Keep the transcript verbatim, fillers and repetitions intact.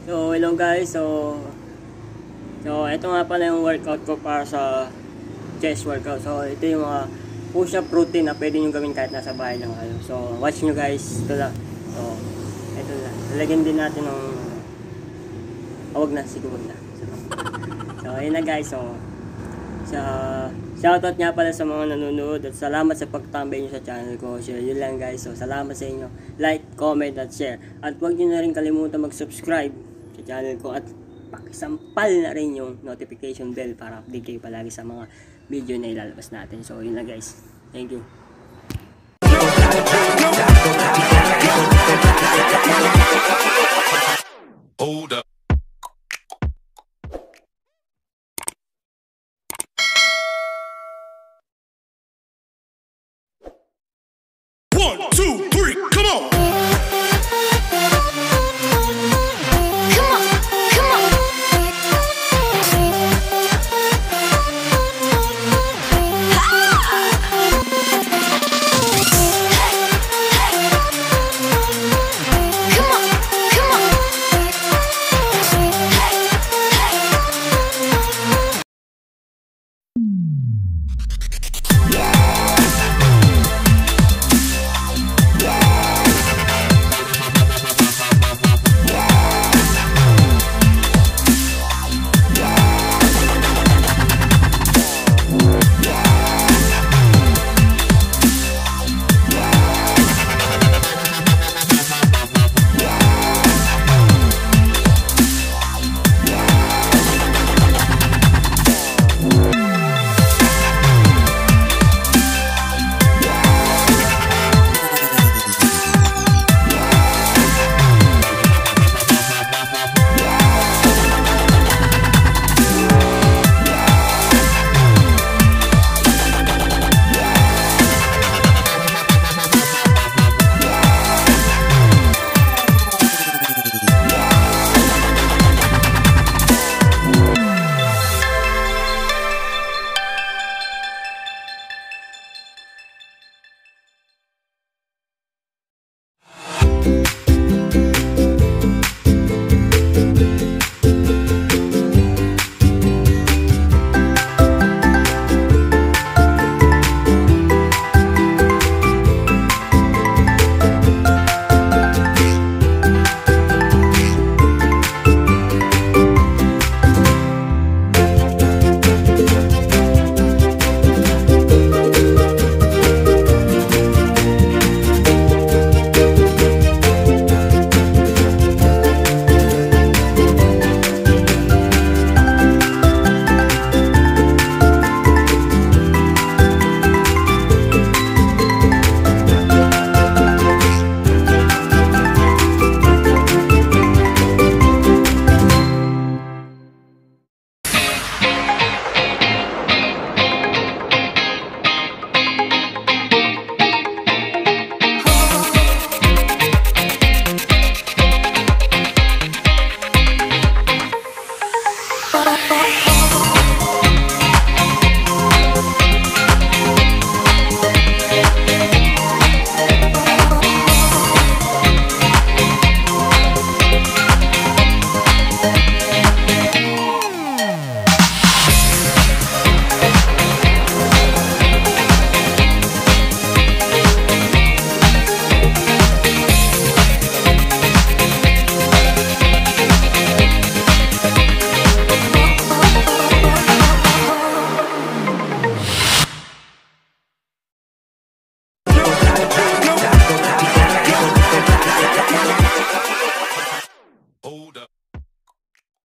So, hello guys. So, so ito nga pala yung workout ko para sa chest workout. So, ito yung mga push-up routine na pwede nyo gawin kahit nasa bahay lang kayo. So, watch nyo guys. Ito lang. So, ito lang. Lalagyan din natin ng awag na, siguro na. So, so ayun na guys. So, sa shoutout nga pala sa mga nanonood at salamat sa pagtambay nyo sa channel ko. So, yun lang guys. So, salamat sa inyo. Like, comment at share. At huwag nyo na rin kalimutan mag-subscribe sa channel ko at pakisampal na rin yung notification bell para update kayo palagi sa mga video na ilalabas natin. So, yun lang guys. Thank you.